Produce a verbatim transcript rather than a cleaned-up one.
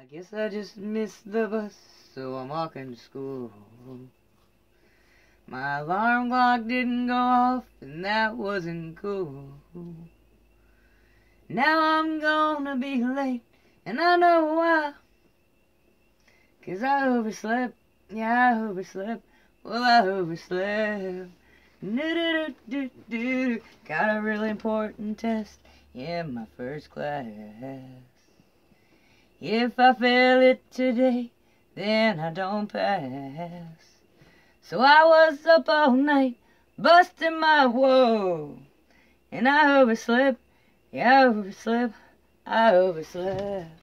I guess I just missed the bus, so I'm walking to school. My alarm clock didn't go off, and that wasn't cool. Now I'm gonna be late, and I know why. 'Cause I overslept, yeah, I overslept, well, I overslept. Do-do-do-do-do. Got a really important test in my first class. If I fail it today, then I don't pass. So I was up all night, busting my whoa. And I overslept, yeah, I overslept, I overslept.